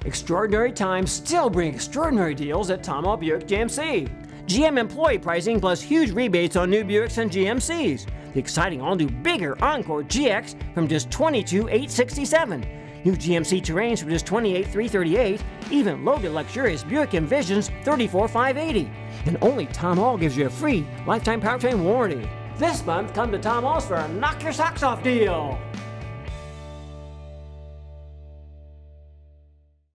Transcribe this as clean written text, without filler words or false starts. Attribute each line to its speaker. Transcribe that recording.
Speaker 1: Extraordinary times still bring extraordinary deals at Tom Hall Buick GMC. GM employee pricing plus huge rebates on new Buicks and GMCs. The exciting all-new bigger Encore GX from just $22,867. New GMC Terrains from just $28,338. Even loaded luxurious Buick Envisions $34,580. And only Tom Hall gives you a free lifetime powertrain warranty. This month, come to Tom Hall's for a knock your socks off deal.